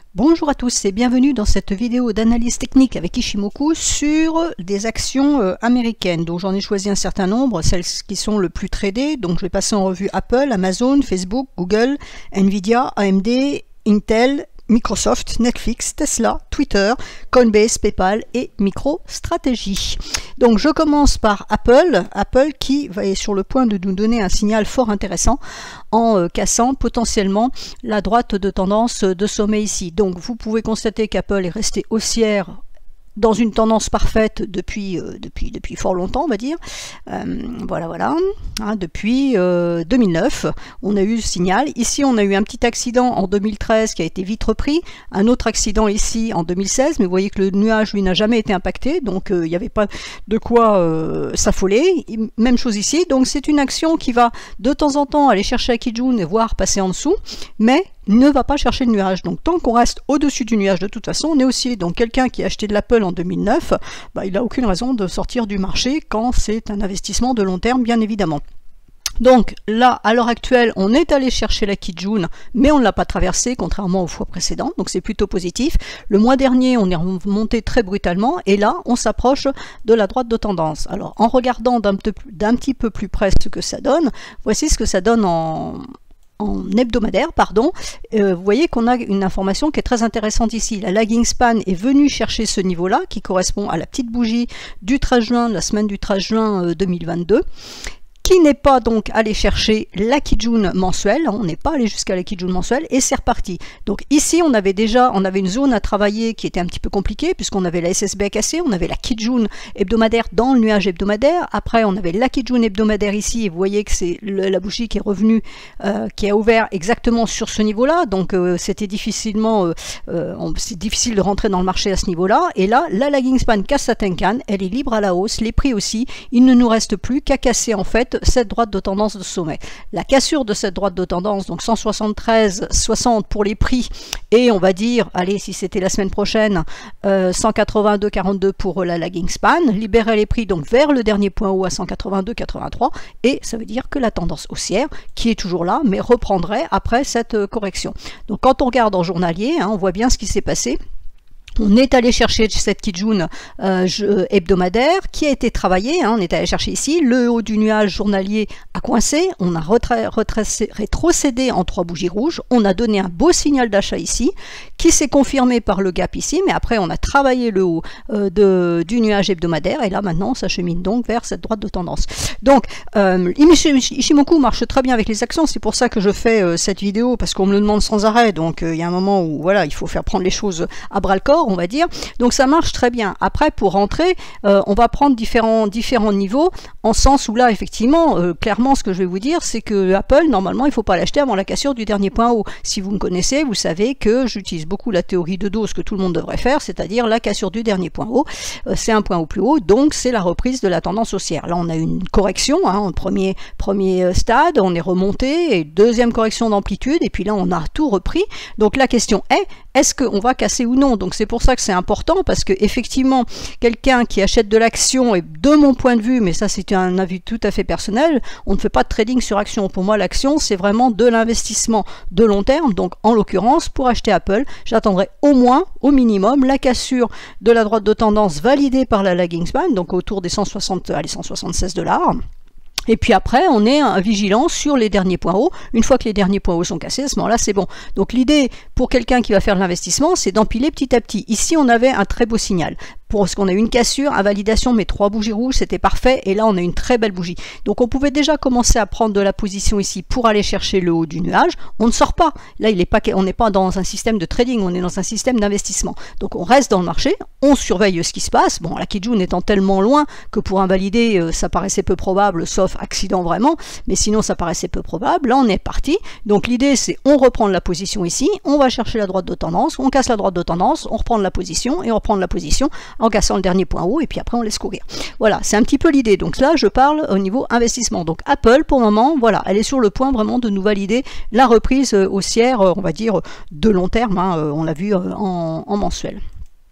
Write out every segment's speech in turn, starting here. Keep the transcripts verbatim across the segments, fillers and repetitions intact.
Bonjour à tous et bienvenue dans cette vidéo d'analyse technique avec Ishimoku sur des actions euh, américaines. Donc j'en ai choisi un certain nombre, celles qui sont le plus tradées. Donc je vais passer en revue Apple, Amazon, Facebook, Google, Nvidia, A M D, Intel, Microsoft, Netflix, Tesla, Twitter, Coinbase, PayPal et MicroStrategy. Donc je commence par Apple, Apple qui va être sur le point de nous donner un signal fort intéressant en euh, cassant potentiellement la droite de tendance de sommet ici. Donc vous pouvez constater qu'Apple est resté haussière dans une tendance parfaite depuis, euh, depuis, depuis fort longtemps, on va dire. Euh, voilà, voilà. Hein, depuis euh, deux mille neuf, on a eu ce signal. Ici, on a eu un petit accident en deux mille treize qui a été vite repris. Un autre accident ici en deux mille seize, mais vous voyez que le nuage, lui, n'a jamais été impacté. Donc, euh, il n'y avait pas de quoi euh, s'affoler. Même chose ici. Donc, c'est une action qui va de temps en temps aller chercher à Kijun et voir passer en dessous. Mais ne va pas chercher le nuage. Donc tant qu'on reste au-dessus du nuage, de toute façon, on est haussier. Donc quelqu'un qui a acheté de l'Apple en deux mille neuf, bah, il n'a aucune raison de sortir du marché quand c'est un investissement de long terme, bien évidemment. Donc là, à l'heure actuelle, on est allé chercher la Kijun, mais on ne l'a pas traversée, contrairement aux fois précédentes, donc c'est plutôt positif. Le mois dernier, on est remonté très brutalement, et là, on s'approche de la droite de tendance. Alors, en regardant d'un petit peu plus près ce que ça donne, voici ce que ça donne en... en hebdomadaire, pardon, euh, vous voyez qu'on a une information qui est très intéressante ici. La lagging span est venue chercher ce niveau-là, qui correspond à la petite bougie du treize juin, la semaine du treize juin euh, deux mille vingt-deux, qui n'est pas donc allé chercher la Kijun mensuelle, on n'est pas allé jusqu'à la Kijun mensuelle, et c'est reparti. Donc ici, on avait déjà, on avait une zone à travailler qui était un petit peu compliquée, puisqu'on avait la S S B à casser, on avait la Kijun hebdomadaire dans le nuage hebdomadaire, après on avait la Kijun hebdomadaire ici, et vous voyez que c'est la bougie qui est revenue, euh, qui a ouvert exactement sur ce niveau-là, donc euh, c'était difficilement, euh, euh, c'est difficile de rentrer dans le marché à ce niveau-là, et là, la lagging span casse sa Tenkan, elle est libre à la hausse, les prix aussi, il ne nous reste plus qu'à casser en fait cette droite de tendance de sommet. La cassure de cette droite de tendance, donc cent soixante-treize soixante pour les prix, et on va dire, allez, si c'était la semaine prochaine, euh, cent quatre-vingt-deux quarante-deux pour la lagging span, libérer les prix donc vers le dernier point haut à cent quatre-vingt-deux quatre-vingt-trois, et ça veut dire que la tendance haussière, qui est toujours là, mais reprendrait après cette euh, correction. Donc quand on regarde en journalier, hein, on voit bien ce qui s'est passé. On est allé chercher cette Kijun euh, hebdomadaire qui a été travaillée, hein, on est allé chercher ici, le haut du nuage journalier a coincé, on a retracé, rétrocédé en trois bougies rouges, on a donné un beau signal d'achat ici, qui s'est confirmé par le gap ici, mais après on a travaillé le haut euh, de, du nuage hebdomadaire, et là maintenant on s'achemine donc vers cette droite de tendance. Donc euh, Ishimoku marche très bien avec les actions, c'est pour ça que je fais euh, cette vidéo, parce qu'on me le demande sans arrêt, donc il euh, y a un moment où voilà, il faut faire prendre les choses à bras le corps, on va dire. Donc ça marche très bien. Après, pour rentrer, euh, on va prendre différents, différents niveaux, en sens où là, effectivement, euh, clairement, ce que je vais vous dire, c'est que Apple, normalement, il ne faut pas l'acheter avant la cassure du dernier point haut. Si vous me connaissez, vous savez que j'utilise beaucoup la théorie de dos, ce que tout le monde devrait faire, c'est-à-dire la cassure du dernier point haut. Euh, c'est un point haut plus haut, donc c'est la reprise de la tendance haussière. Là, on a une correction, hein, en premier, premier stade, on est remonté, et deuxième correction d'amplitude, et puis là, on a tout repris. Donc la question est, est-ce qu'on va casser ou non? Donc c'est pour ça que c'est important, parce que effectivement, quelqu'un qui achète de l'action, et de mon point de vue, mais ça c'est un avis tout à fait personnel, on ne fait pas de trading sur action. Pour moi, l'action, c'est vraiment de l'investissement de long terme. Donc en l'occurrence, pour acheter Apple, j'attendrai au moins, au minimum, la cassure de la droite de tendance validée par la lagging span, donc autour des cent soixante, allez, cent soixante-seize dollars. Et puis après, on est vigilant sur les derniers points hauts. Une fois que les derniers points hauts sont cassés, à ce moment-là, c'est bon. Donc l'idée pour quelqu'un qui va faire de l'investissement, c'est d'empiler petit à petit. Ici, on avait un très beau signal. Pour ce qu'on a eu une cassure, invalidation, mais trois bougies rouges, c'était parfait. Et là, on a une très belle bougie. Donc on pouvait déjà commencer à prendre de la position ici pour aller chercher le haut du nuage. On ne sort pas. Là, il est pas, on n'est pas dans un système de trading, on est dans un système d'investissement. Donc on reste dans le marché, on surveille ce qui se passe. Bon, la Kijun étant tellement loin que pour invalider, ça paraissait peu probable, sauf accident vraiment, mais sinon ça paraissait peu probable. Là, on est parti. Donc l'idée, c'est on reprend la position ici, on va chercher la droite de tendance, on casse la droite de tendance, on reprend la position et on reprend la position en cassant le dernier point haut, et puis après on laisse courir. Voilà, c'est un petit peu l'idée. Donc là, je parle au niveau investissement. Donc Apple, pour le moment, voilà, elle est sur le point vraiment de nous valider la reprise haussière, on va dire, de long terme, hein, on l'a vu en, en mensuel.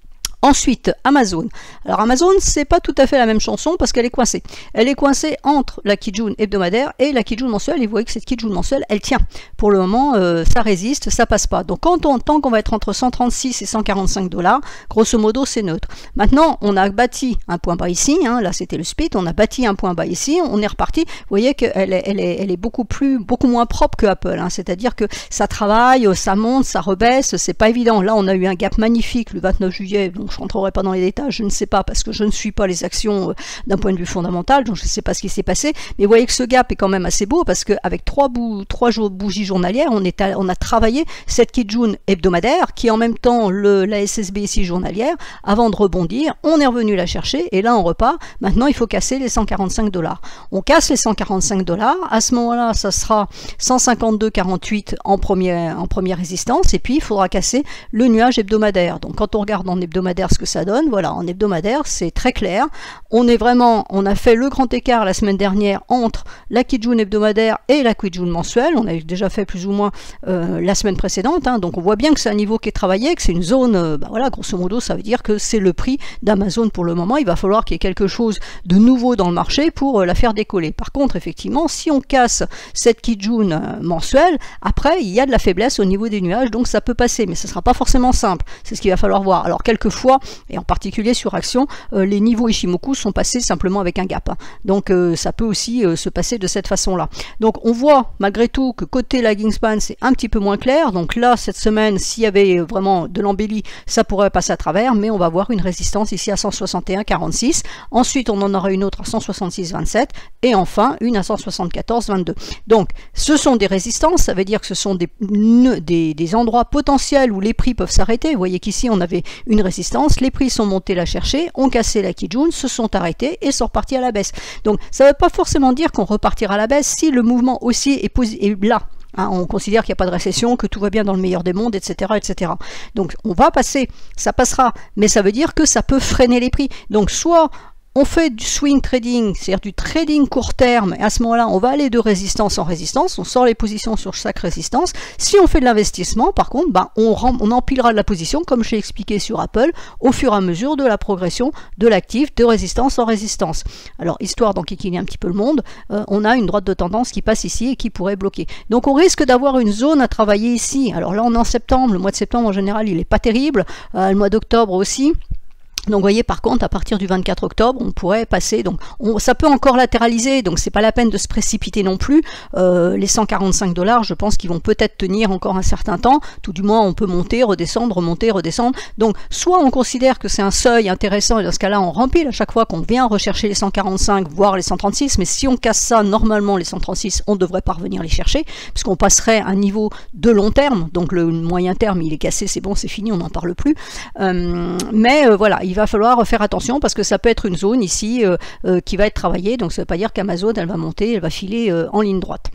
Ensuite, Amazon. Alors Amazon, c'est pas tout à fait la même chanson parce qu'elle est coincée. Elle est coincée entre la Kijun hebdomadaire et la Kijun mensuelle. Et vous voyez que cette Kijun mensuelle, elle tient. Pour le moment, euh, ça résiste, ça passe pas. Donc quand on, tant qu'on va être entre cent trente-six et cent quarante-cinq dollars, grosso modo, c'est neutre. Maintenant, on a bâti un point bas ici. Hein, là, c'était le split. On a bâti un point bas ici. On est reparti. Vous voyez qu'elle est, elle est, elle est beaucoup plus, beaucoup moins propre que Apple. Hein, c'est-à-dire que ça travaille, ça monte, ça rebaisse. C'est pas évident. Là, on a eu un gap magnifique le vingt-neuf juillet. Donc je rentrerai pas dans les détails, je ne sais pas parce que je ne suis pas les actions euh, d'un point de vue fondamental, donc je ne sais pas ce qui s'est passé, mais vous voyez que ce gap est quand même assez beau parce qu'avec trois, bou trois jours, bougies journalières, on, est à, on a travaillé cette Kijun hebdomadaire qui est en même temps le, la S S B ici journalière avant de rebondir, on est revenu la chercher et là on repart. Maintenant il faut casser les cent quarante-cinq dollars. On casse les cent quarante-cinq dollars, à ce moment-là ça sera cent cinquante-deux virgule quarante-huit en première, en première résistance et puis il faudra casser le nuage hebdomadaire. Donc quand on regarde en hebdomadaire ce que ça donne, voilà, en hebdomadaire c'est très clair, on est vraiment, on a fait le grand écart la semaine dernière entre la Kijun hebdomadaire et la Kijun mensuelle, on a déjà fait plus ou moins euh, la semaine précédente, hein, donc on voit bien que c'est un niveau qui est travaillé, que c'est une zone, euh, bah voilà, grosso modo ça veut dire que c'est le prix d'Amazon pour le moment, il va falloir qu'il y ait quelque chose de nouveau dans le marché pour euh, la faire décoller. Par contre effectivement, si on casse cette Kijun euh, mensuelle, après il y a de la faiblesse au niveau des nuages, donc ça peut passer, mais ce ne sera pas forcément simple, c'est ce qu'il va falloir voir. Alors quelquefois, et en particulier sur Action, euh, les niveaux Ishimoku sont passés simplement avec un gap. Hein. Donc euh, ça peut aussi euh, se passer de cette façon-là. Donc on voit malgré tout que côté lagging span, c'est un petit peu moins clair. Donc là, cette semaine, s'il y avait vraiment de l'embellie, ça pourrait passer à travers, mais on va voir une résistance ici à cent soixante et un virgule quarante-six. Ensuite, on en aura une autre à cent soixante-six virgule vingt-sept et enfin une à cent soixante-quatorze virgule vingt-deux. Donc ce sont des résistances, ça veut dire que ce sont des, des, des endroits potentiels où les prix peuvent s'arrêter. Vous voyez qu'ici, on avait une résistance, les prix sont montés la chercher, ont cassé la Kijun, se sont arrêtés et sont repartis à la baisse. Donc ça ne veut pas forcément dire qu'on repartira à la baisse si le mouvement haussier est, est là. Hein, on considère qu'il n'y a pas de récession, que tout va bien dans le meilleur des mondes, et cetera, et cetera. Donc on va passer, ça passera, mais ça veut dire que ça peut freiner les prix. Donc soit on fait du swing trading, c'est-à-dire du trading court terme, et à ce moment-là, on va aller de résistance en résistance, on sort les positions sur chaque résistance. Si on fait de l'investissement, par contre, ben, on, on empilera de la position, comme j'ai expliqué sur Apple, au fur et à mesure de la progression de l'actif de résistance en résistance. Alors, histoire d'enquiquiner un petit peu le monde, euh, on a une droite de tendance qui passe ici et qui pourrait bloquer. Donc, on risque d'avoir une zone à travailler ici. Alors là, on est en septembre, le mois de septembre, en général, il n'est pas terrible, euh, le mois d'octobre aussi. Donc vous voyez par contre à partir du vingt-quatre octobre on pourrait passer, donc on, ça peut encore latéraliser, donc c'est pas la peine de se précipiter non plus. Euh, les cent quarante-cinq dollars je pense qu'ils vont peut-être tenir encore un certain temps, tout du moins on peut monter, redescendre, remonter, redescendre. Donc soit on considère que c'est un seuil intéressant et dans ce cas là on remplit à chaque fois qu'on vient rechercher les cent quarante-cinq voire les cent trente-six, mais si on casse ça normalement les cent trente-six on devrait pas revenir les chercher puisqu'on passerait à un niveau de long terme, donc le moyen terme il est cassé, c'est bon, c'est fini, on n'en parle plus. Euh, mais euh, voilà, il Il va falloir faire attention parce que ça peut être une zone ici euh, euh, qui va être travaillée, donc ça ne veut pas dire qu'Amazon elle va monter, elle va filer euh, en ligne droite.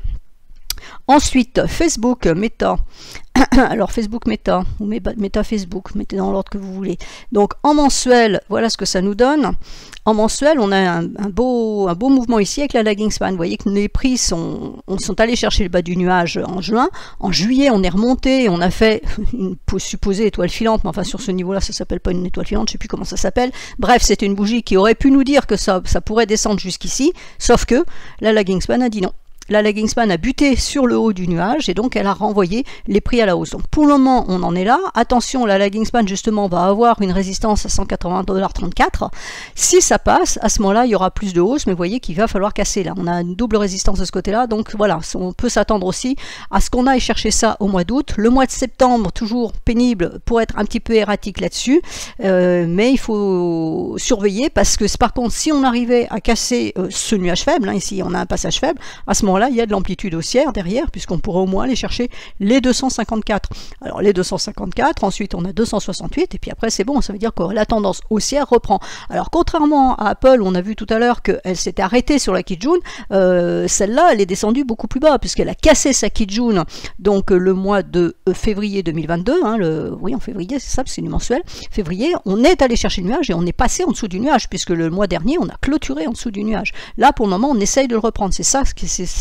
Ensuite, Facebook, Meta. Alors Facebook Meta, ou Meta Facebook, mettez dans l'ordre que vous voulez. Donc en mensuel, voilà ce que ça nous donne. En mensuel, on a un, un, beau, un beau mouvement ici avec la lagging span. Vous voyez que les prix sont, on sont allés chercher le bas du nuage en juin. En juillet, on est remonté, on a fait une supposée étoile filante, mais enfin sur ce niveau-là, ça s'appelle pas une étoile filante, je ne sais plus comment ça s'appelle. Bref, c'était une bougie qui aurait pu nous dire que ça, ça pourrait descendre jusqu'ici, sauf que la lagging span a dit non. La lagging span a buté sur le haut du nuage et donc elle a renvoyé les prix à la hausse. Donc pour le moment, on en est là. Attention, la lagging span justement va avoir une résistance à cent quatre-vingts virgule trente-quatre dollars. Si ça passe, à ce moment-là, il y aura plus de hausse, mais vous voyez qu'il va falloir casser là. On a une double résistance de ce côté-là, donc voilà, on peut s'attendre aussi à ce qu'on aille chercher ça au mois d'août. Le mois de septembre, toujours pénible pour être un petit peu erratique là-dessus, euh, mais il faut surveiller parce que par contre, si on arrivait à casser euh, ce nuage faible, hein, ici on a un passage faible, à ce moment-là, il y a de l'amplitude haussière derrière, puisqu'on pourrait au moins aller chercher les deux cent cinquante-quatre. Alors les deux cent cinquante-quatre, ensuite on a deux cent soixante-huit, et puis après c'est bon, ça veut dire que la tendance haussière reprend. Alors contrairement à Apple, on a vu tout à l'heure qu'elle s'était arrêtée sur la Kijun, euh, celle-là elle est descendue beaucoup plus bas, puisqu'elle a cassé sa Kijun, donc le mois de février deux mille vingt-deux, hein, le, oui en février c'est ça, c'est du mensuel, février, on est allé chercher le nuage et on est passé en dessous du nuage, puisque le mois dernier on a clôturé en dessous du nuage. Là pour le moment on essaye de le reprendre, c'est ça, c'est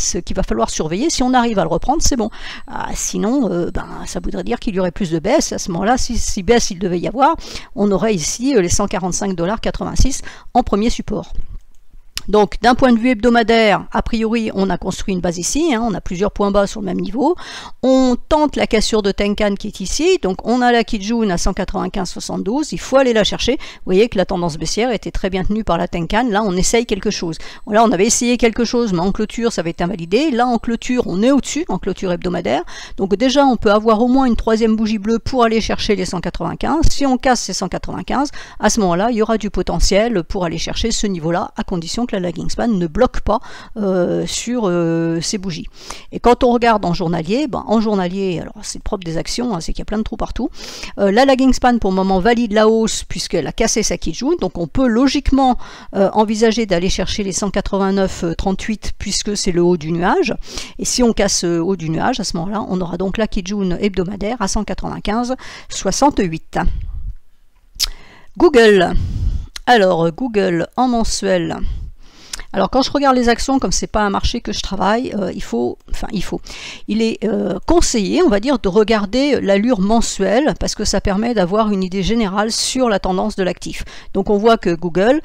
baisse qu'il va falloir surveiller. Si on arrive à le reprendre, c'est bon. Ah, sinon, euh, ben, ça voudrait dire qu'il y aurait plus de baisse. À ce moment-là, si, si baisse il devait y avoir, on aurait ici les cent quarante-cinq virgule quatre-vingt-six dollars en premier support. Donc, d'un point de vue hebdomadaire, a priori, on a construit une base ici, hein, on a plusieurs points bas sur le même niveau. On tente la cassure de Tenkan qui est ici, donc on a la Kijun à cent quatre-vingt-quinze virgule soixante-douze, il faut aller la chercher. Vous voyez que la tendance baissière était très bien tenue par la Tenkan, là on essaye quelque chose. Là on avait essayé quelque chose, mais en clôture ça avait été invalidé. Là en clôture, on est au-dessus, en clôture hebdomadaire. Donc déjà, on peut avoir au moins une troisième bougie bleue pour aller chercher les cent quatre-vingt-quinze. Si on casse ces cent quatre-vingt-quinze, à ce moment-là, il y aura du potentiel pour aller chercher ce niveau-là, à condition que la lagging span ne bloque pas euh, sur euh, ces bougies. Et quand on regarde en journalier, ben, en journalier, alors c'est propre des actions, hein, c'est qu'il y a plein de trous partout. Euh, la lagging span pour le moment valide la hausse puisqu'elle a cassé sa Kijun, donc on peut logiquement euh, envisager d'aller chercher les cent quatre-vingt-neuf virgule trente-huit puisque c'est le haut du nuage. Et si on casse le haut du nuage, à ce moment-là, on aura donc la Kijun hebdomadaire à cent quatre-vingt-quinze virgule soixante-huit. Google. Alors, Google en mensuel. Alors quand je regarde les actions, comme c'est pas un marché que je travaille, euh, il faut, enfin il faut, il est euh, conseillé, on va dire, de regarder l'allure mensuelle parce que ça permet d'avoir une idée générale sur la tendance de l'actif. Donc on voit que Google,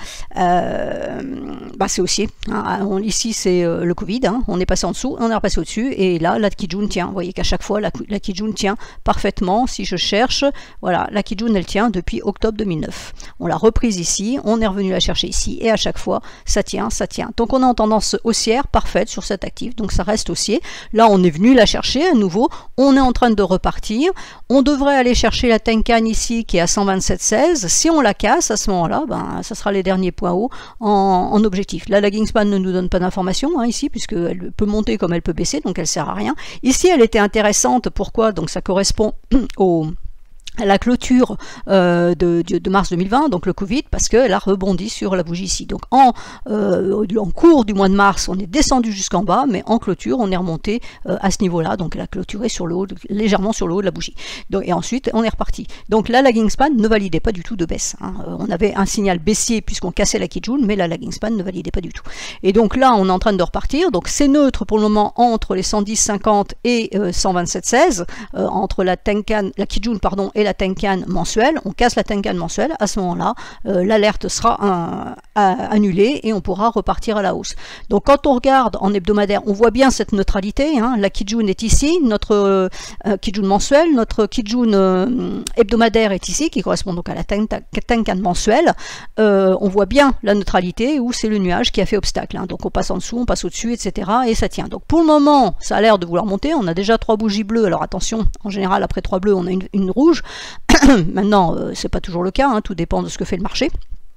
euh, bah c'est haussier. Hein. On, ici c'est euh, le Covid, hein. On est passé en dessous, on est repassé au-dessus et là la Kijun tient. Vous voyez qu'à chaque fois la, la Kijun tient parfaitement. Si je cherche, voilà, la Kijun elle tient depuis octobre deux mille neuf. On l'a reprise ici, on est revenu la chercher ici et à chaque fois ça tient, ça tient. Donc on est en tendance haussière parfaite sur cet actif, donc ça reste haussier. Là on est venu la chercher à nouveau, on est en train de repartir. On devrait aller chercher la Tenkan ici qui est à cent vingt-sept virgule seize. Si on la casse à ce moment-là, ben, ça sera les derniers points hauts en, en objectif. La lagging span ne nous donne pas d'informations hein, ici, puisqu'elle peut monter comme elle peut baisser, donc elle sert à rien. Ici elle était intéressante, pourquoi? Donc ça correspond au... à la clôture euh, de, de, de mars deux mille vingt, donc le Covid, parce qu'elle a rebondi sur la bougie ici. Donc en, euh, en cours du mois de mars, on est descendu jusqu'en bas, mais en clôture, on est remonté euh, à ce niveau-là. Donc elle a clôturé sur le haut, légèrement sur le haut de la bougie. Donc, et ensuite, on est reparti. Donc la lagging span ne validait pas du tout de baisse. Hein. Euh, on avait un signal baissier puisqu'on cassait la Kijun, mais la lagging span ne validait pas du tout. Et donc là, on est en train de repartir. Donc c'est neutre pour le moment entre les cent dix virgule cinquante et euh, cent vingt-sept virgule seize, euh, entre la Tenkan, la Kijun pardon, et la Tenkan mensuelle. On casse la Tenkan mensuelle, à ce moment-là, euh, l'alerte sera un, à, annulée et on pourra repartir à la hausse. Donc quand on regarde en hebdomadaire, on voit bien cette neutralité. Hein. La Kijun est ici, notre euh, Kijun mensuelle, notre Kijun euh, hebdomadaire est ici, qui correspond donc à la Tenkan mensuelle. Euh, on voit bien la neutralité où c'est le nuage qui a fait obstacle. Hein. Donc on passe en dessous, on passe au-dessus, et cetera. Et ça tient. Donc pour le moment, ça a l'air de vouloir monter. On a déjà trois bougies bleues. Alors attention, en général, après trois bleues, on a une, une rouge. Maintenant, euh, c'est pas toujours le cas, hein, tout dépend de ce que fait le marché.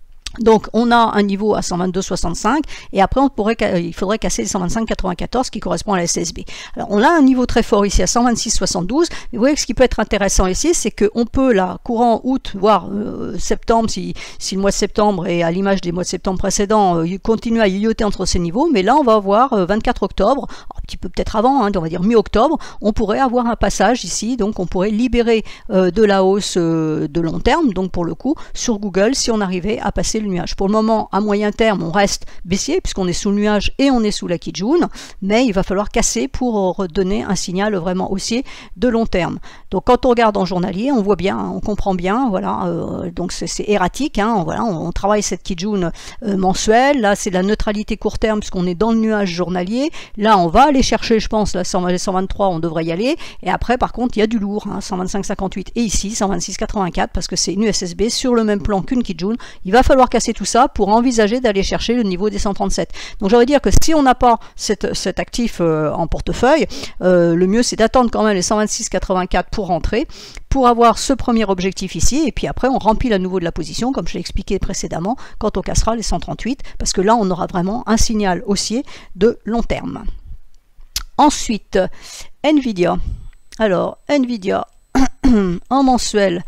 Donc on a un niveau à cent vingt-deux virgule soixante-cinq et après on pourrait, il faudrait casser les cent vingt-cinq virgule quatre-vingt-quatorze qui correspond à la S S B. Alors on a un niveau très fort ici à cent vingt-six virgule soixante-douze, mais vous voyez que ce qui peut être intéressant ici, c'est qu'on peut là, courant août, voire euh, septembre, si, si le mois de septembre est à l'image des mois de septembre précédents, euh, continuer à yoyoter entre ces niveaux, mais là on va avoir euh, vingt-quatre octobre, un petit peu peut-être avant, hein, on va dire mi-octobre, on pourrait avoir un passage ici, donc on pourrait libérer euh, de la hausse euh, de long terme, donc pour le coup, sur Google, si on arrivait à passer le nuage. Pour le moment, à moyen terme, on reste baissier puisqu'on est sous le nuage et on est sous la Kijun, mais il va falloir casser pour redonner un signal vraiment haussier de long terme. Donc quand on regarde en journalier, on voit bien, on comprend bien, voilà, euh, donc c'est erratique, hein, voilà, on, on travaille cette Kijun euh, mensuelle, là c'est la neutralité court terme puisqu'on est dans le nuage journalier, là on va aller chercher, je pense, là cent vingt-trois, on devrait y aller, et après par contre il y a du lourd, hein, cent vingt-cinq virgule cinquante-huit et ici cent vingt-six virgule quatre-vingt-quatre parce que c'est une S S B sur le même plan qu'une Kijun, il va falloir casser tout ça pour envisager d'aller chercher le niveau des cent trente-sept. Donc j'aurais dire que si on n'a pas cette, cet actif euh, en portefeuille, euh, le mieux c'est d'attendre quand même les cent vingt-six virgule quatre-vingt-quatre pour rentrer, pour avoir ce premier objectif ici, et puis après on remplit à nouveau de la position, comme je l'ai expliqué précédemment, quand on cassera les cent trente-huit, parce que là on aura vraiment un signal haussier de long terme. Ensuite, Nvidia. Alors, Nvidia, en mensuel.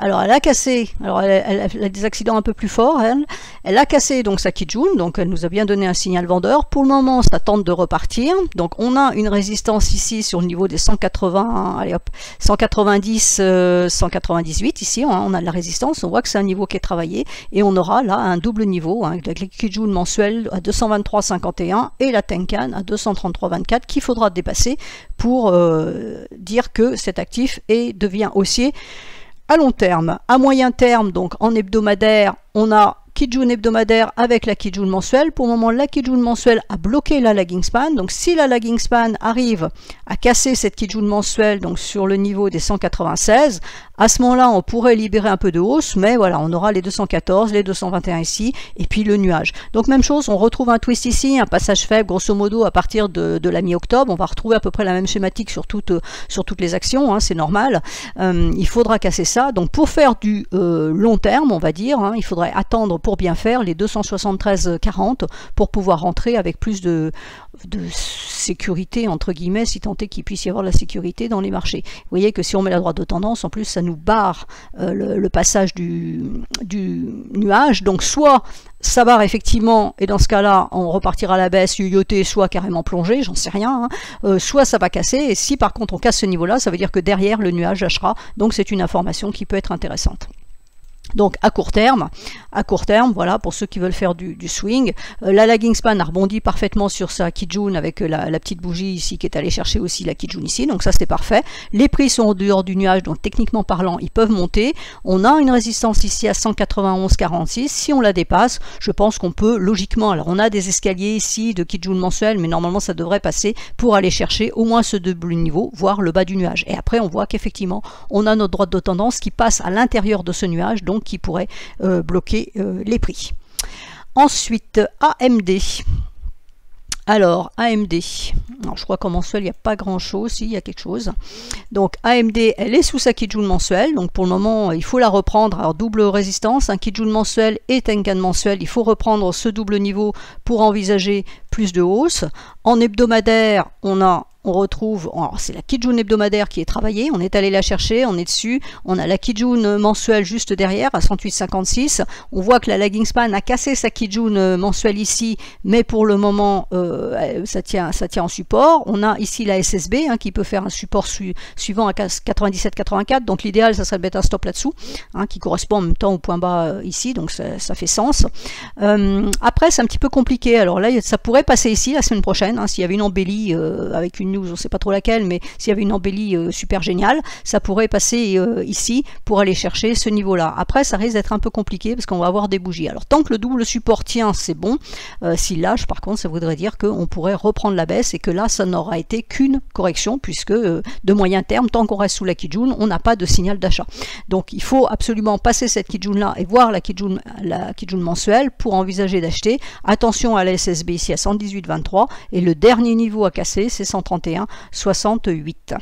Alors elle a cassé, alors elle, elle, elle a des accidents un peu plus forts, elle, elle a cassé donc sa Kijun, donc elle nous a bien donné un signal vendeur. Pour le moment ça tente de repartir, donc on a une résistance ici sur le niveau des cent quatre-vingts, allez hop, cent quatre-vingt-dix, euh, cent quatre-vingt-dix-huit, ici on a, on a de la résistance, on voit que c'est un niveau qui est travaillé, et on aura là un double niveau, hein, avec la Kijun mensuelle à deux cent vingt-trois virgule cinquante et un et la Tenkan à deux cent trente-trois virgule vingt-quatre qu'il faudra dépasser pour euh, dire que cet actif est, devient haussier à long terme. À moyen terme, donc en hebdomadaire, on a Kijun hebdomadaire avec la Kijun mensuelle. Pour le moment, la Kijun mensuelle a bloqué la lagging span. Donc si la lagging span arrive à casser cette Kijun mensuelle donc sur le niveau des cent quatre-vingt-seize, à ce moment-là, on pourrait libérer un peu de hausse, mais voilà, on aura les deux cent quatorze, les deux cent vingt et un ici, et puis le nuage. Donc même chose, on retrouve un twist ici, un passage faible, grosso modo, à partir de, de la mi-octobre. On va retrouver à peu près la même schématique sur toutes, sur toutes les actions, hein, c'est normal. Euh, il faudra casser ça. Donc pour faire du euh, long terme, on va dire, hein, il faudrait attendre pour bien faire les deux cent soixante-treize virgule quarante pour pouvoir rentrer avec plus de, de sécurité, entre guillemets, si tant est qu'il puisse y avoir de la sécurité dans les marchés. Vous voyez que si on met la droite de tendance, en plus, ça nous barre euh, le, le passage du, du nuage. Donc soit ça barre effectivement, et dans ce cas-là, on repartira à la baisse, yoyoté, soit carrément plongé, j'en sais rien, hein. euh, soit ça va casser, et si par contre on casse ce niveau-là, ça veut dire que derrière, le nuage lâchera. Donc c'est une information qui peut être intéressante. Donc à court terme, à court terme, voilà, pour ceux qui veulent faire du, du swing, euh, la lagging span a rebondi parfaitement sur sa Kijun avec euh, la, la petite bougie ici qui est allée chercher aussi la Kijun ici, donc ça c'était parfait. Les prix sont en dehors du nuage, donc techniquement parlant, ils peuvent monter. On a une résistance ici à cent quatre-vingt-onze virgule quarante-six, si on la dépasse, je pense qu'on peut logiquement, alors on a des escaliers ici de Kijun mensuel, mais normalement ça devrait passer pour aller chercher au moins ce double niveau, voire le bas du nuage. Et après on voit qu'effectivement, on a notre droite de tendance qui passe à l'intérieur de ce nuage, donc qui pourrait euh, bloquer euh, les prix. Ensuite, A M D. Alors, A M D, alors, je crois qu'en mensuel, il n'y a pas grand-chose, si, il y a quelque chose. Donc, A M D, elle est sous sa Kijun mensuelle, donc pour le moment, il faut la reprendre. Alors, double résistance, un Kijun mensuel et Tenkan mensuel, il faut reprendre ce double niveau pour envisager plus de hausse. En hebdomadaire, on a on retrouve, c'est la Kijun hebdomadaire qui est travaillée, on est allé la chercher, on est dessus, on a la Kijun mensuelle juste derrière à cent huit virgule cinquante-six, on voit que la lagging span a cassé sa Kijun mensuelle ici, mais pour le moment euh, ça, tient, ça tient en support. On a ici la S S B hein, qui peut faire un support su, suivant à quatre-vingt-dix-sept quatre-vingt-quatre, donc l'idéal ça serait de mettre un stop là-dessous, hein, qui correspond en même temps au point bas euh, ici, donc ça, ça fait sens. Euh, après c'est un petit peu compliqué, alors là ça pourrait passer ici la semaine prochaine, hein, s'il y avait une embellie euh, avec une news, on ne sait pas trop laquelle, mais s'il y avait une embellie euh, super géniale, ça pourrait passer euh, ici pour aller chercher ce niveau-là. Après, ça risque d'être un peu compliqué parce qu'on va avoir des bougies. Alors, tant que le double support tient, c'est bon. Euh, S'il lâche, par contre, ça voudrait dire qu'on pourrait reprendre la baisse et que là, ça n'aura été qu'une correction puisque euh, de moyen terme, tant qu'on reste sous la Kijun, on n'a pas de signal d'achat. Donc, il faut absolument passer cette Kijun-là et voir la Kijun, la Kijun mensuelle pour envisager d'acheter. Attention à la S S B ici à cent dix-huit virgule vingt-trois et le dernier niveau à casser, c'est cent trente et un virgule soixante-huit.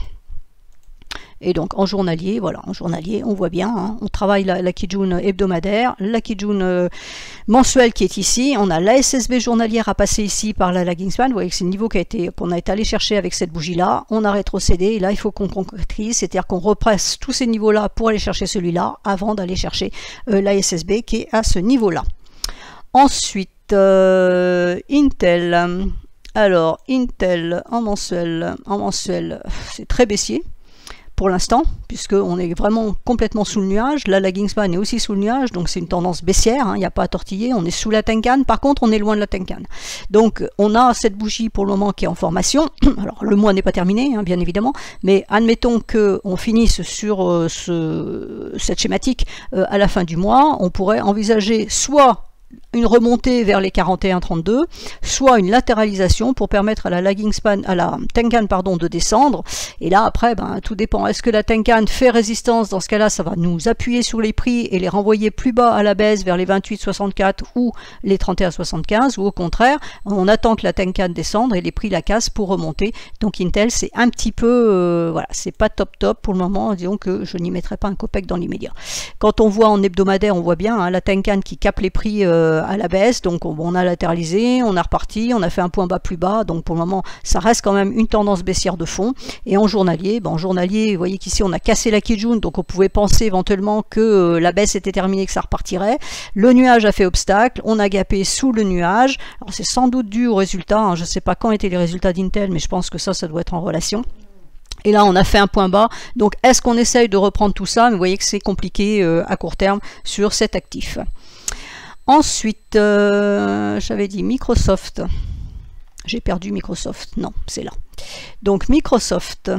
Et donc en journalier, voilà, en journalier, on voit bien, hein, on travaille la, la Kijun hebdomadaire, la Kijun euh, mensuelle qui est ici, on a la S S B journalière à passer ici par la lagging span, vous voyez que c'est le niveau qu'on a, été, qu'on a été allé chercher avec cette bougie-là, on a rétrocédé, et là il faut qu'on concrétise, c'est-à-dire qu'on represse tous ces niveaux-là pour aller chercher celui-là, avant d'aller chercher euh, la S S B qui est à ce niveau-là. Ensuite, euh, Intel... Alors, Intel en mensuel, en mensuel, c'est très baissier pour l'instant, puisqu'on est vraiment complètement sous le nuage. La lagging span est aussi sous le nuage, donc c'est une tendance baissière, il hein, n'y a pas à tortiller, on est sous la Tenkan, par contre on est loin de la Tenkan. Donc on a cette bougie pour le moment qui est en formation, alors le mois n'est pas terminé, hein, bien évidemment, mais admettons qu'on finisse sur euh, ce, cette schématique euh, à la fin du mois, on pourrait envisager soit une remontée vers les quarante et un trente-deux, soit une latéralisation pour permettre à la lagging span, à la Tenkan pardon, de descendre. Et là après, ben, tout dépend. Est-ce que la Tenkan fait résistance? Dans ce cas-là, ça va nous appuyer sur les prix et les renvoyer plus bas à la baisse vers les vingt-huit soixante-quatre ou les trente et un soixante-quinze, ou au contraire, on attend que la Tenkan descende et les prix la cassent pour remonter. Donc Intel, c'est un petit peu, euh, voilà, c'est pas top top pour le moment. Disons que je n'y mettrai pas un copec dans l'immédiat. Quand on voit en hebdomadaire, on voit bien hein, la Tenkan qui capte les prix. Euh, euh, à la baisse, donc on, on a latéralisé, on a reparti, on a fait un point bas plus bas, donc pour le moment ça reste quand même une tendance baissière de fond. Et en journalier, ben en journalier, vous voyez qu'ici on a cassé la Kijun, donc on pouvait penser éventuellement que euh, la baisse était terminée, que ça repartirait. Le nuage a fait obstacle, on a gapé sous le nuage. Alors c'est sans doute dû au résultat, hein. Je ne sais pas quand étaient les résultats d'Intel, mais je pense que ça, ça doit être en relation. Et là, on a fait un point bas. Donc, est-ce qu'on essaye de reprendre tout ça? Mais vous voyez que c'est compliqué euh, à court terme sur cet actif. Ensuite, euh, j'avais dit Microsoft. J'ai perdu Microsoft. Non, c'est là. Donc, Microsoft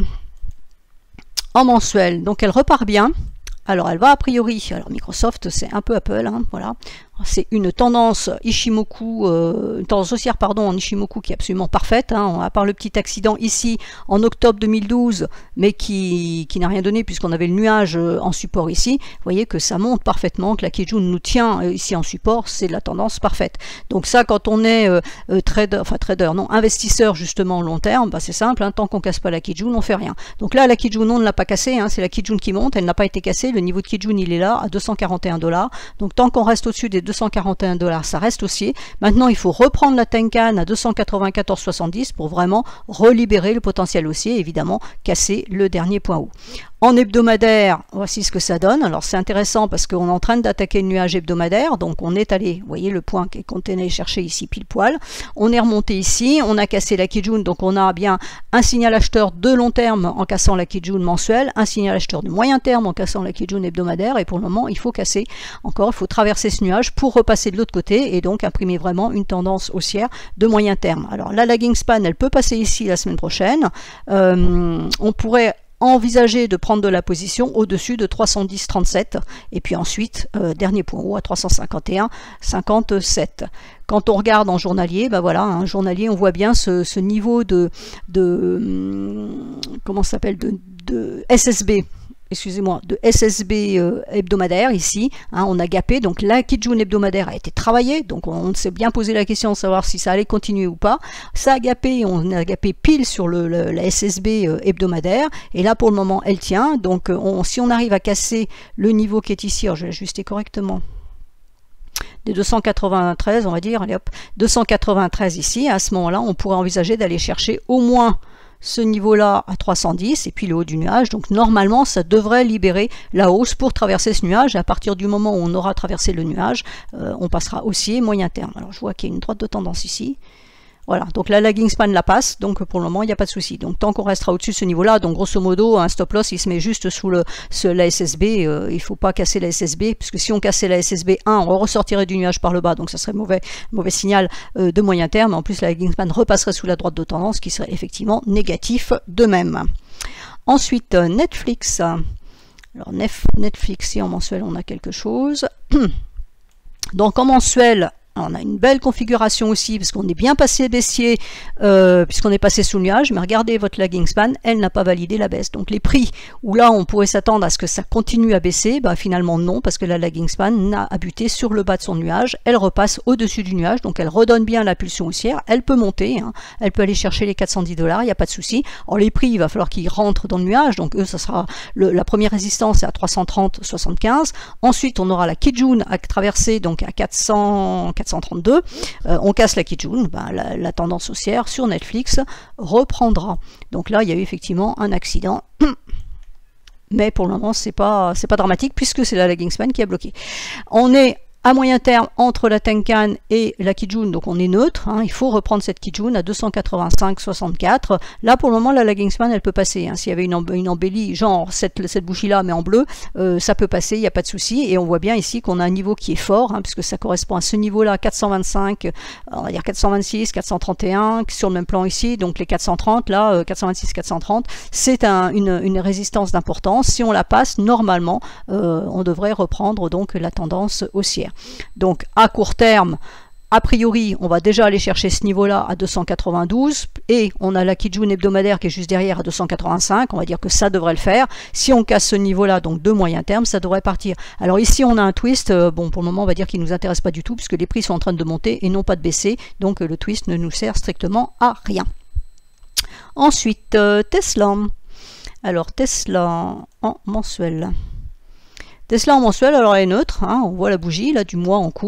en mensuel. Donc, elle repart bien. Alors, elle va a priori. Alors, Microsoft, c'est un peu Apple. Hein, voilà. C'est une tendance Ishimoku, euh, une tendance haussière pardon, en Ishimoku qui est absolument parfaite, hein, à part le petit accident ici en octobre deux mille douze, mais qui, qui n'a rien donné puisqu'on avait le nuage en support ici. Vous voyez que ça monte parfaitement, que la Kijun nous tient ici en support, c'est la tendance parfaite. Donc ça, quand on est euh, trader, enfin trader, non, investisseur justement long terme, bah c'est simple, hein, tant qu'on casse pas la Kijun, on fait rien. Donc là, la Kijun, on ne l'a pas cassée, hein, c'est la Kijun qui monte, elle n'a pas été cassée, le niveau de Kijun il est là à deux cent quarante et un dollars. Donc tant qu'on reste au-dessus des deux cent quarante et un dollars, ça reste haussier. Maintenant, il faut reprendre la Tenkan à deux cent quatre-vingt-quatorze virgule soixante-dix pour vraiment relibérer le potentiel haussier, évidemment, casser le dernier point haut. En hebdomadaire, voici ce que ça donne. Alors c'est intéressant parce qu'on est en train d'attaquer le nuage hebdomadaire, donc on est allé, vous voyez le point qu'on est allé chercher ici pile poil. On est remonté ici, on a cassé la Kijun, donc on a bien un signal acheteur de long terme en cassant la Kijun mensuelle, un signal acheteur de moyen terme en cassant la Kijun hebdomadaire, et pour le moment il faut casser encore, il faut traverser ce nuage pour repasser de l'autre côté et donc imprimer vraiment une tendance haussière de moyen terme. Alors la lagging span, elle peut passer ici la semaine prochaine. Euh, on pourrait envisager de prendre de la position au-dessus de trois cent dix virgule trente-sept et puis ensuite euh, dernier point haut à trois cent cinquante et un virgule cinquante-sept. Quand on regarde en journalier, ben voilà, un journalier, on voit bien ce, ce niveau de, de comment ça s'appelle de, de S S B. excusez-moi, de S S B euh, hebdomadaire ici, hein, on a gapé, donc la Kijun hebdomadaire a été travaillée, donc on, on s'est bien posé la question de savoir si ça allait continuer ou pas. Ça a gapé, on a gapé pile sur le, le, la S S B euh, hebdomadaire, et là pour le moment elle tient, donc on, si on arrive à casser le niveau qui est ici, alors je vais l'ajuster correctement, des deux cent quatre-vingt-treize, on va dire, allez hop, deux cent quatre-vingt-treize ici, à ce moment-là on pourrait envisager d'aller chercher au moins ce niveau-là à trois cent dix et puis le haut du nuage. Donc normalement, ça devrait libérer la hausse pour traverser ce nuage. Et à partir du moment où on aura traversé le nuage, euh, on passera haussier moyen terme. Alors je vois qu'il y a une droite de tendance ici. Voilà, donc la lagging span la passe, donc pour le moment il n'y a pas de souci. Donc tant qu'on restera au-dessus de ce niveau-là, donc grosso modo un stop loss il se met juste sous le, ce, la S S B, euh, il ne faut pas casser la S S B, puisque si on cassait la S S B, un, on ressortirait du nuage par le bas, donc ça serait mauvais, mauvais signal euh, de moyen terme. En plus la lagging span repasserait sous la droite de tendance, qui serait effectivement négatif de même. Ensuite Netflix, alors Netflix, si en mensuel on a quelque chose, donc en mensuel, on a une belle configuration aussi, parce qu'on est bien passé baissier, euh, puisqu'on est passé sous le nuage, mais regardez votre lagging span, elle n'a pas validé la baisse. Donc les prix où là on pourrait s'attendre à ce que ça continue à baisser, bah, finalement non, parce que la lagging span a buté sur le bas de son nuage, elle repasse au-dessus du nuage, donc elle redonne bien la pulsion haussière, elle peut monter, hein, elle peut aller chercher les quatre cent dix dollars, il n'y a pas de souci. Alors les prix, il va falloir qu'ils rentrent dans le nuage, donc eux, ça sera le, la première résistance est à trois cent trente virgule soixante-quinze, ensuite on aura la Kijun à traverser, donc à quatre cents, quatre cent trente-deux, euh, on casse la Kijun, ben, la, la tendance haussière sur Netflix reprendra. Donc là, il y a eu effectivement un accident, mais pour le moment, c'est pas, c'est pas dramatique puisque c'est la lagging span qui a bloqué. On est à moyen terme entre la Tenkan et la Kijun, donc on est neutre, hein, il faut reprendre cette Kijun à deux cent quatre-vingt-cinq virgule soixante-quatre. Là pour le moment la lagging span elle peut passer, hein. S'il y avait une, une embellie, genre cette, cette bouchie là mais en bleu, euh, ça peut passer, il n'y a pas de souci, et on voit bien ici qu'on a un niveau qui est fort, hein, puisque ça correspond à ce niveau là, quatre cent vingt-cinq, on va dire quatre cent vingt-six, quatre cent trente et un, sur le même plan ici, donc les quatre cent trente, là euh, quatre cent vingt-six, quatre cent trente, c'est un, une, une résistance d'importance. Si on la passe, normalement euh, on devrait reprendre donc la tendance haussière. Donc à court terme, a priori, on va déjà aller chercher ce niveau-là à deux cent quatre-vingt-douze et on a la Kijun hebdomadaire qui est juste derrière à deux cent quatre-vingt-cinq. On va dire que ça devrait le faire. Si on casse ce niveau-là, donc de moyen terme, ça devrait partir. Alors ici, on a un twist. Euh, bon, pour le moment, on va dire qu'il ne nous intéresse pas du tout puisque les prix sont en train de monter et non pas de baisser. Donc euh, le twist ne nous sert strictement à rien. Ensuite, euh, Tesla. Alors Tesla en mensuel. Tesla en mensuel, alors elle est neutre, hein, on voit la bougie là du mois en cours,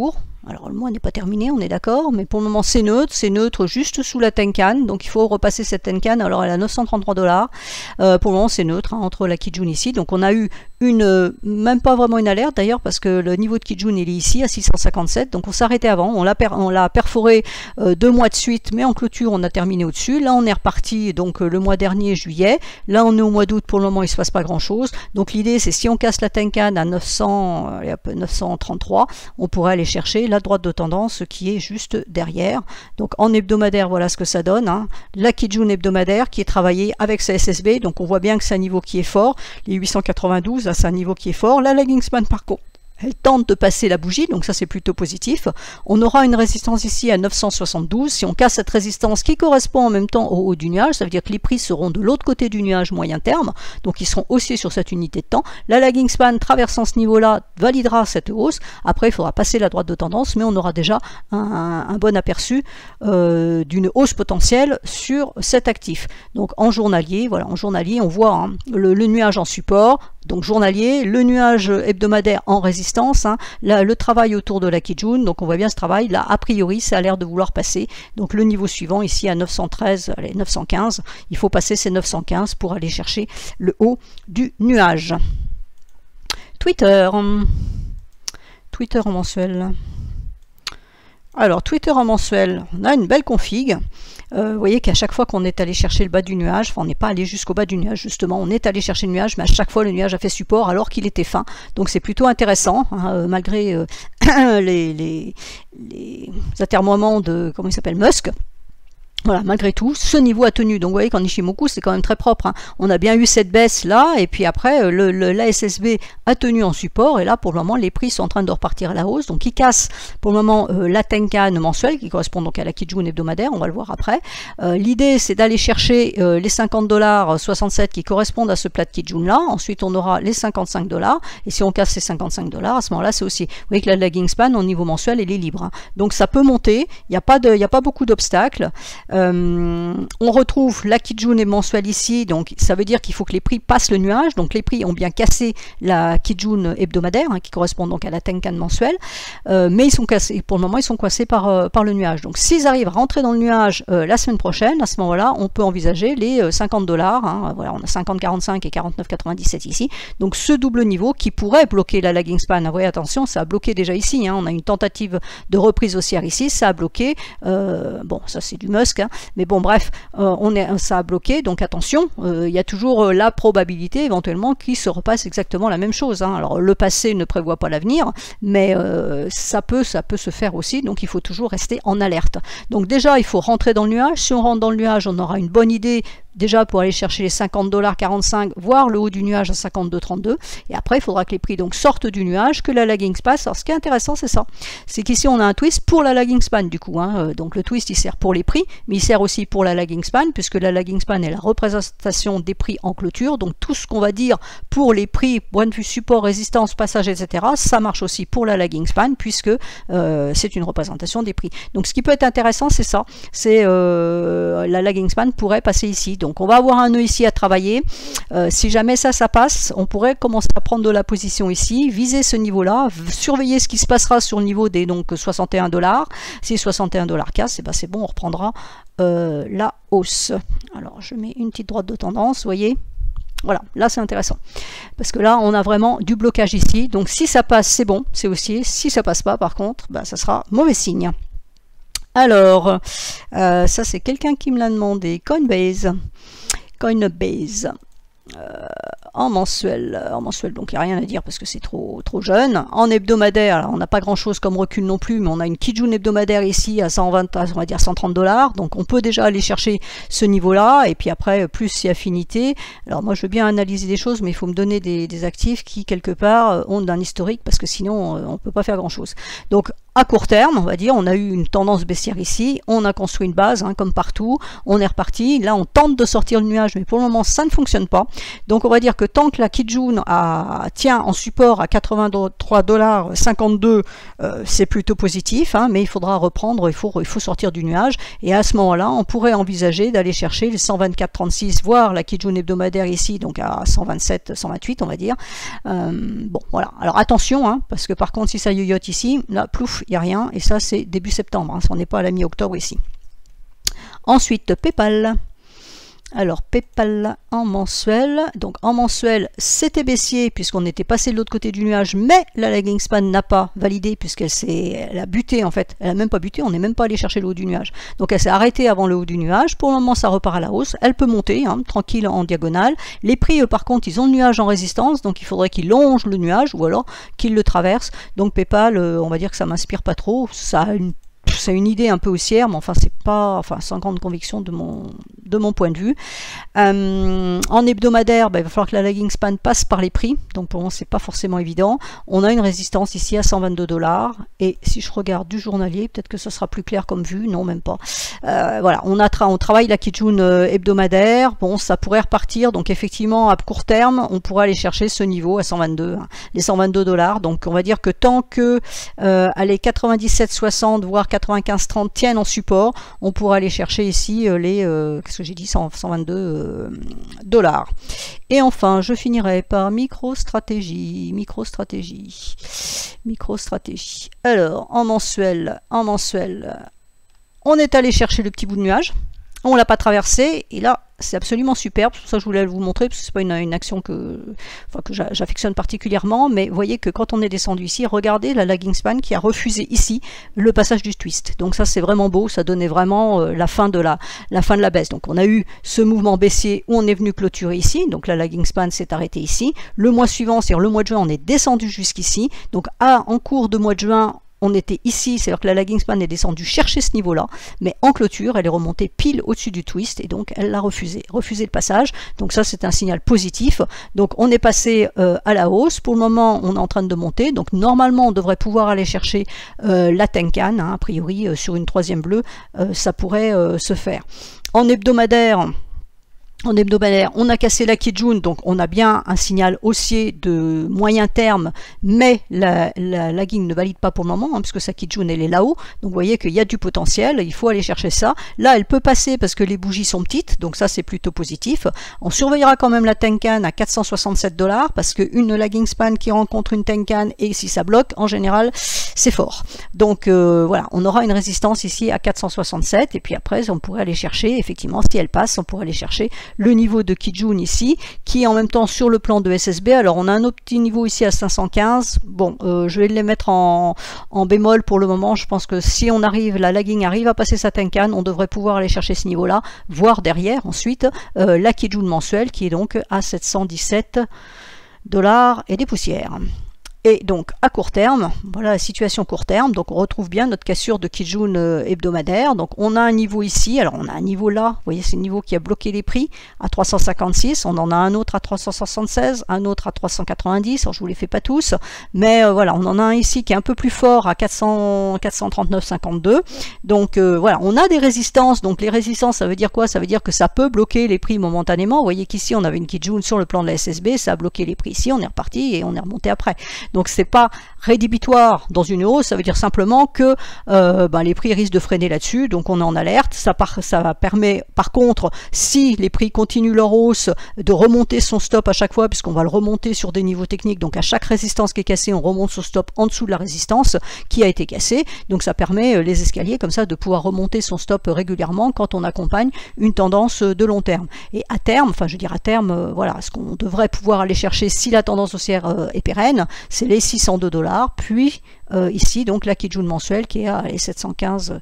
Alors le mois n'est pas terminé, on est d'accord, mais pour le moment c'est neutre, c'est neutre juste sous la Tenkan, donc il faut repasser cette Tenkan, alors elle a neuf cent trente-trois dollars, euh, pour le moment c'est neutre, hein, entre la Kijun ici, donc on a eu une, même pas vraiment une alerte d'ailleurs, parce que le niveau de Kijun il est ici à six cent cinquante-sept, donc on s'arrêtait avant, on l'a per, perforé euh, deux mois de suite, mais en clôture on a terminé au-dessus, là on est reparti donc euh, le mois dernier, juillet, là on est au mois d'août, pour le moment il se passe pas grand chose, donc l'idée c'est si on casse la Tenkan à neuf cents, euh, neuf cent trente-trois, on pourrait aller chercher la droite de tendance qui est juste derrière. Donc en hebdomadaire, voilà ce que ça donne, hein. La Kijun hebdomadaire qui est travaillée avec sa S S B, donc on voit bien que c'est un niveau qui est fort, les huit cent quatre-vingt-douze, là c'est un niveau qui est fort. La lagging span par contre, elle tente de passer la bougie, donc ça c'est plutôt positif. On aura une résistance ici à neuf cent soixante-douze. Si on casse cette résistance qui correspond en même temps au haut du nuage, ça veut dire que les prix seront de l'autre côté du nuage moyen terme, donc ils seront aussi sur cette unité de temps. La lagging span traversant ce niveau-là validera cette hausse. Après il faudra passer la droite de tendance, mais on aura déjà un, un bon aperçu euh, d'une hausse potentielle sur cet actif. Donc en journalier, voilà, en journalier on voit hein, le, le nuage en support, donc journalier, le nuage hebdomadaire en résistance, hein, là, le travail autour de la Kijun, donc on voit bien ce travail, là a priori ça a l'air de vouloir passer, donc le niveau suivant ici à neuf cent treize, allez, neuf cent quinze, il faut passer ces neuf cent quinze pour aller chercher le haut du nuage. Twitter, Twitter en mensuel. Alors Twitter en mensuel, on a une belle config. Euh, vous voyez qu'à chaque fois qu'on est allé chercher le bas du nuage, enfin on n'est pas allé jusqu'au bas du nuage justement, on est allé chercher le nuage, mais à chaque fois le nuage a fait support alors qu'il était fin. Donc c'est plutôt intéressant, hein, euh, malgré euh, les, les, les atermoiements de, comment il s'appelle, Musk. Voilà, malgré tout, ce niveau a tenu. Donc vous voyez qu'en Ichimoku, c'est quand même très propre, hein. On a bien eu cette baisse là, et puis après, le, le, la S S B a tenu en support, et là, pour le moment, les prix sont en train de repartir à la hausse. Donc ils cassent pour le moment euh, la Tenkan mensuelle, qui correspond donc à la Kijun hebdomadaire, on va le voir après. Euh, L'idée, c'est d'aller chercher euh, les cinquante dollars soixante-sept qui correspondent à ce plat de Kijun là. Ensuite, on aura les cinquante-cinq dollars, et si on casse ces cinquante-cinq dollars, à ce moment-là, c'est aussi. Vous voyez que la lagging span, au niveau mensuel, elle est libre, hein. Donc ça peut monter, il n'y a pas de, il n'y a pas beaucoup d'obstacles. Euh, on retrouve la Kijun est mensuelle ici, donc ça veut dire qu'il faut que les prix passent le nuage, donc les prix ont bien cassé la Kijun hebdomadaire, hein, qui correspond donc à la Tenkan mensuelle, euh, mais ils sont cassés, pour le moment ils sont coincés par, euh, par le nuage. Donc s'ils arrivent à rentrer dans le nuage euh, la semaine prochaine, à ce moment-là, on peut envisager les euh, cinquante dollars, hein, voilà, on a cinquante quarante-cinq et quarante-neuf quatre-vingt-dix-sept ici, donc ce double niveau qui pourrait bloquer la lagging span. Vous voyez, attention, ça a bloqué déjà ici, hein, on a une tentative de reprise haussière ici, ça a bloqué, euh, bon ça c'est du Musk, hein, mais bon bref, euh, on est, ça a bloqué, donc attention, euh, il y a toujours euh, la probabilité éventuellement qu'il se repasse exactement la même chose, hein. Alors le passé ne prévoit pas l'avenir, mais euh, ça peut, ça peut se faire aussi, donc il faut toujours rester en alerte. Donc déjà il faut rentrer dans le nuage, si on rentre dans le nuage on aura une bonne idée déjà pour aller chercher les cinquante dollars quarante-cinq, voire le haut du nuage à cinquante-deux trente-deux, et après il faudra que les prix donc sortent du nuage, que la lagging span. Alors ce qui est intéressant c'est ça, c'est qu'ici on a un twist pour la lagging span du coup, hein. Donc le twist il sert pour les prix, mais il sert aussi pour la lagging span, puisque la lagging span est la représentation des prix en clôture, donc tout ce qu'on va dire pour les prix, point de vue support, résistance, passage, et cetera, ça marche aussi pour la lagging span, puisque euh, c'est une représentation des prix. Donc ce qui peut être intéressant c'est ça, c'est euh, la lagging span pourrait passer ici. Donc on va avoir un nœud ici à travailler. Euh, si jamais ça, ça passe, on pourrait commencer à prendre de la position ici, viser ce niveau-là, surveiller ce qui se passera sur le niveau des donc soixante et un dollars. Si soixante et un dollars casse, ben c'est bon, on reprendra euh, la hausse. Alors je mets une petite droite de tendance, vous voyez. Voilà, là c'est intéressant, parce que là on a vraiment du blocage ici. Donc si ça passe, c'est bon, c'est haussier. Si ça passe pas, par contre, ben, ça sera mauvais signe. Alors, euh, ça c'est quelqu'un qui me l'a demandé, Coinbase. Coinbase. Euh, en mensuel, en mensuel donc il n'y a rien à dire parce que c'est trop, trop jeune. En hebdomadaire, alors, on n'a pas grand chose comme recul non plus, mais on a une Kijun hebdomadaire ici à cent vingt, on va dire cent trente dollars, donc on peut déjà aller chercher ce niveau là, et puis après plus si affinité. Alors moi je veux bien analyser des choses, mais il faut me donner des, des actifs qui quelque part ont un historique, parce que sinon on ne peut pas faire grand chose. Donc à court terme, on va dire, on a eu une tendance baissière ici, on a construit une base, hein, comme partout, on est reparti, là on tente de sortir le nuage, mais pour le moment ça ne fonctionne pas. Donc on va dire que tant que la Kijun a, tient en support à quatre-vingt-trois dollars cinquante-deux, euh, c'est plutôt positif, hein, mais il faudra reprendre, il faut, il faut sortir du nuage, et à ce moment-là, on pourrait envisager d'aller chercher les cent vingt-quatre trente-six, voire la Kijun hebdomadaire ici, donc à cent vingt-sept cent vingt-huit, on va dire. Euh, bon, voilà. Alors attention, hein, parce que par contre, si ça yoyote ici, là, plouf, il n'y a rien, et ça c'est début septembre, hein, on n'est pas à la mi-octobre ici. Ensuite, PayPal. Alors, PayPal en mensuel. Donc, en mensuel, c'était baissier puisqu'on était passé de l'autre côté du nuage, mais la lagging span n'a pas validé puisqu'elle s'est, elle a buté en fait. Elle n'a même pas buté, on n'est même pas allé chercher le haut du nuage. Donc, elle s'est arrêtée avant le haut du nuage. Pour le moment, ça repart à la hausse. Elle peut monter, hein, tranquille en diagonale. Les prix, eux, par contre, ils ont le nuage en résistance, donc il faudrait qu'ils longent le nuage ou alors qu'ils le traversent. Donc, PayPal, euh, on va dire que ça m'inspire pas trop. Ça a une c'est une idée un peu haussière, mais enfin c'est pas, enfin sans grande conviction de mon, de mon point de vue. Euh, en hebdomadaire, bah, il va falloir que la lagging span passe par les prix, donc pour moi c'est pas forcément évident. On a une résistance ici à cent vingt-deux dollars, et si je regarde du journalier, peut-être que ça sera plus clair comme vue, non même pas. Euh, voilà, on, a tra on travaille la Kijun euh, hebdomadaire, bon ça pourrait repartir, donc effectivement à court terme, on pourrait aller chercher ce niveau à cent vingt-deux, hein, les cent vingt-deux dollars, donc on va dire que tant que euh, allez, quatre-vingt-dix-sept soixante, voire quatre-vingt-quinze trente tiennent en support, on pourra aller chercher ici euh, les, euh, qu'est-ce que j'ai dit, cent vingt-deux euh, dollars. Et enfin, je finirai par MicroStrategy, MicroStrategy, MicroStrategy. Alors, en mensuel, en mensuel, on est allé chercher le petit bout de nuage, on l'a pas traversé, et là, c'est absolument superbe, c'est pour ça que je voulais vous montrer, parce que c'est pas une, une action que, enfin, que j'affectionne particulièrement, mais vous voyez que quand on est descendu ici, regardez la lagging span qui a refusé ici le passage du twist. Donc ça c'est vraiment beau, ça donnait vraiment euh, la, fin de la, la fin de la baisse. Donc on a eu ce mouvement baissier où on est venu clôturer ici, donc la lagging span s'est arrêtée ici. Le mois suivant, c'est-à-dire le mois de juin, on est descendu jusqu'ici. Donc à, en cours de mois de juin, on était ici, c'est-à-dire que la lagging span est descendue chercher ce niveau-là, mais en clôture, elle est remontée pile au-dessus du twist, et donc elle l'a refusé, refusé le passage. Donc ça, c'est un signal positif. Donc on est passé euh, à la hausse. Pour le moment, on est en train de monter. Donc normalement, on devrait pouvoir aller chercher euh, la Tenkan, hein, a priori, euh, sur une troisième bleue, euh, ça pourrait euh, se faire. En hebdomadaire, En hebdomadaire, on a cassé la Kijun, donc on a bien un signal haussier de moyen terme, mais la, la lagging ne valide pas pour le moment, hein, puisque sa Kijun elle est là-haut, donc vous voyez qu'il y a du potentiel, il faut aller chercher ça. Là, elle peut passer parce que les bougies sont petites, donc ça c'est plutôt positif. On surveillera quand même la Tenkan à quatre cent soixante-sept dollars, parce qu'une lagging span qui rencontre une Tenkan, et si ça bloque, en général, c'est fort. Donc euh, voilà, on aura une résistance ici à quatre cent soixante-sept, et puis après, on pourrait aller chercher, effectivement, si elle passe, on pourrait aller chercher le niveau de Kijun ici, qui est en même temps sur le plan de S S B. Alors on a un autre petit niveau ici à cinq cent quinze. Bon, euh, je vais les mettre en, en bémol pour le moment. Je pense que si on arrive, la lagging arrive à passer sa Tenkan, on devrait pouvoir aller chercher ce niveau-là, voire derrière ensuite euh, la Kijun mensuelle qui est donc à sept cent dix-sept dollars et des poussières. Et donc à court terme, voilà la situation court terme, donc on retrouve bien notre cassure de Kijun euh, hebdomadaire. Donc on a un niveau ici, alors on a un niveau là, vous voyez c'est le niveau qui a bloqué les prix à trois cent cinquante-six, on en a un autre à trois cent soixante-seize, un autre à trois cent quatre-vingt-dix, alors je vous les fais pas tous, mais euh, voilà, on en a un ici qui est un peu plus fort à quatre cents, quatre cent trente-neuf virgule cinquante-deux. Donc euh, voilà, on a des résistances, donc les résistances ça veut dire quoi? Ça veut dire que ça peut bloquer les prix momentanément. Vous voyez qu'ici on avait une Kijun sur le plan de la S S B, ça a bloqué les prix ici, on est reparti et on est remonté après. Donc c'est pas rédhibitoire dans une hausse, ça veut dire simplement que euh, ben, les prix risquent de freiner là-dessus, donc on est en alerte. Ça, par, ça permet par contre, si les prix continuent leur hausse, de remonter son stop à chaque fois, puisqu'on va le remonter sur des niveaux techniques, donc à chaque résistance qui est cassée, on remonte son stop en dessous de la résistance qui a été cassée, donc ça permet euh, les escaliers comme ça de pouvoir remonter son stop régulièrement quand on accompagne une tendance de long terme. Et à terme, enfin je veux dire à terme, euh, voilà, ce qu'on devrait pouvoir aller chercher si la tendance haussière euh, est pérenne, c'est les six cent deux dollars, puis euh, ici donc la Kijun mensuelle qui est à les sept cent quinze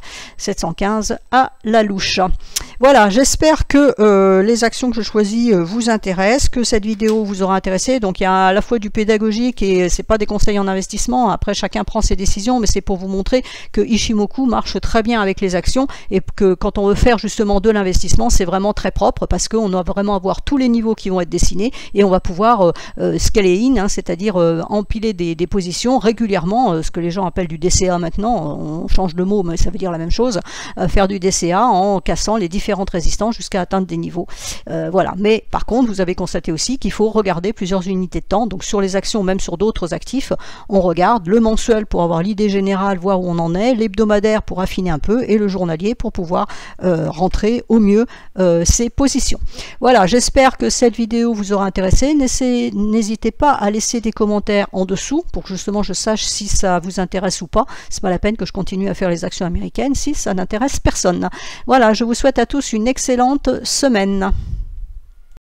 à la louche. Voilà, j'espère que euh, les actions que je choisis euh, vous intéressent, que cette vidéo vous aura intéressé. Donc il y a à la fois du pédagogique et c'est pas des conseils en investissement, après chacun prend ses décisions, mais c'est pour vous montrer que Ichimoku marche très bien avec les actions et que quand on veut faire justement de l'investissement, c'est vraiment très propre parce qu'on doit vraiment avoir tous les niveaux qui vont être dessinés et on va pouvoir euh, euh, scaler in, hein, c'est-à-dire euh, empiler des, des positions régulièrement, euh, ce que les gens appellent du D C A maintenant, on change de mot mais ça veut dire la même chose, euh, faire du D C A en cassant les différentes résistances jusqu'à atteindre des niveaux. Euh, voilà, mais par contre vous avez constaté aussi qu'il faut regarder plusieurs unités de temps, donc sur les actions, même sur d'autres actifs, on regarde le mensuel pour avoir l'idée générale, voir où on en est, l'hebdomadaire pour affiner un peu et le journalier pour pouvoir euh, rentrer au mieux euh, ses positions. Voilà, j'espère que cette vidéo vous aura intéressé. N'hésitez pas à laisser des commentaires en dessous pour que justement je sache si ça vous intéresse ou pas. C'est pas la peine que je continue à faire les actions américaines si ça n'intéresse personne. Voilà, je vous souhaite à tous une excellente semaine.